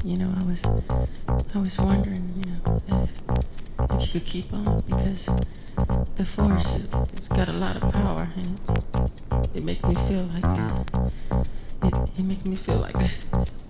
You know, I was wondering, you know, if you could keep on, because the force, it's got a lot of power, and it makes me feel like it makes me feel like